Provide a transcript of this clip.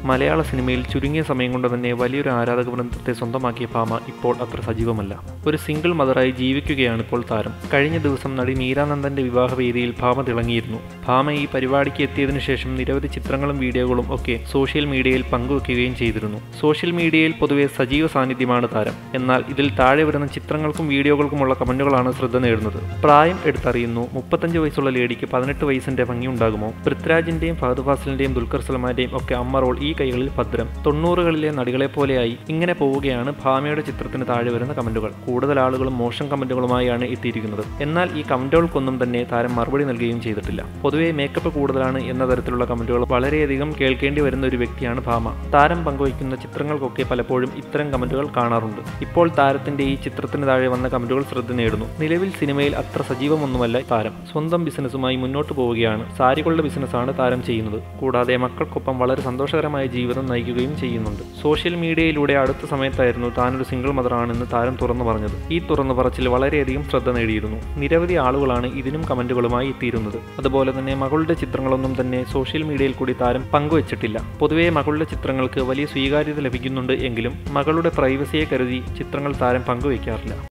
മലയാള സിനിമയിൽ ചുരുങ്ങിയ സമയം കൊണ്ട് തന്നെ വലിയൊരു ആരാധക വൃന്ദത്തെ സ്വന്തമാക്കിയ ഭാമ ഇപ്പോൾ അത്ര സജീവമല്ല. ഒരു സിംഗിൾ മദറായി ജീവിക്കുകയാണ് ഇപ്പോൾ താരം. കഴിഞ്ഞ ദിവസം നടി മീരാനന്ദന്റെ വിവാഹവേദിയിൽ ഭാമ തിളങ്ങിയിരുന്നു. ഭാമ ഈ പരിപാടിക്ക് എത്തിയതിനു ശേഷം നിരവധി ചിത്രങ്ങളും വീഡിയോകളും ഒക്കെ സോഷ്യൽ മീഡിയയിൽ പങ്കുവെക്കുകയും ചെയ്തിരുന്നു. സോഷ്യൽ മീഡിയയിൽ പൊതുവെ സജീവ സാന്നിധ്യമാണ് താരം. എന്നാൽ ഇതിൽ താഴെ വരുന്ന ചിത്രങ്ങൾക്കും വീഡിയോകൾക്കുമുള്ള കമന്റുകളാണ് ശ്രദ്ധ നേടുന്നത്. പ്രായം എടുത്തറിയുന്നു. 35 വയസ്സുള്ള ലേഡിക്ക് 18 വയസ്സിന്റെ ഭംഗി ഉണ്ടാകുമോ? പൃഥ്വിരാജിന്റെയും ഫഹദ് ഫാസിലിന്റെയും ദുൽഖർ സൽമാന്റെയും ഒക്കെ അമ്മ റോൾ ഈ കൈകളിൽ ഭദ്രം. 90കളിലെ നടികളെ പോലെയായി ഇങ്ങനെ പോവുകയാണ് ഭാമയുടെ ചിത്രത്തിന് താഴെ വരുന്ന കമന്റുകൾ. കൂടുതൽ ആളുകളും മോശം കമന്റുകളുമായാണ് എത്തിയിരിക്കുന്നത്. എന്നാൽ ഈ കമന്റുകൾക്കൊന്നും തന്നെ താരം മറുപടി നൽകുകയും ചെയ്തിട്ടില്ല. പൊതുവെ മേക്കപ്പ് കൂടുതലാണ് എന്ന തരത്തിലുള്ള കമന്റുകൾ വളരെയധികം കേൾക്കേണ്ടി വരുന്ന ഒരു വ്യക്തിയാണ് ഭാമ. താരം പങ്കുവയ്ക്കുന്ന ചിത്രങ്ങൾക്കൊക്കെ പലപ്പോഴും ഇത്തരം കമന്റുകൾ കാണാറുണ്ട്. ഇപ്പോൾ താരത്തിന്റെ ഈ ചിത്രത്തിന് താഴെ വന്ന കമന്റുകൾ ശ്രദ്ധ നേടുന്നു. നിലവിൽ സിനിമയിൽ അത്ര സജീവമൊന്നുമല്ല താരം. സ്വന്തം ബിസിനസ്സുമായി മുന്നോട്ട് പോവുകയാണ്. സാരികളുടെ ബിസിനസ്സാണ് താരം ചെയ്യുന്നത്. കൂടാതെ മക്കൾക്കൊപ്പം വളരെ സന്തോഷകരമായ ജീവിതം നയിക്കുകയും ചെയ്യുന്നുണ്ട്. സോഷ്യൽ മീഡിയയിലൂടെ അടുത്ത സമയത്തായിരുന്നു താനൊരു സിംഗിൾ മദറാണെന്ന് താരം തുറന്നു പറഞ്ഞത്. ഈ തുറന്നു പറച്ചിൽ വളരെയധികം ശ്രദ്ധ നേടിയിരുന്നു. നിരവധി ആളുകളാണ് ഇതിനും കമന്റുകളുമായി എത്തിയിരുന്നത്. അതുപോലെ തന്നെ മകളുടെ ചിത്രങ്ങളൊന്നും തന്നെ സോഷ്യൽ മീഡിയയിൽ കൂടി താരം പങ്കുവച്ചിട്ടില്ല. പൊതുവെ മകളുടെ ചിത്രങ്ങൾക്ക് വലിയ സ്വീകാര്യത ലഭിക്കുന്നുണ്ട് എങ്കിലും മകളുടെ പ്രൈവസിയെ കരുതി ചിത്രങ്ങൾ താരം പങ്കുവയ്ക്കാറില്ല.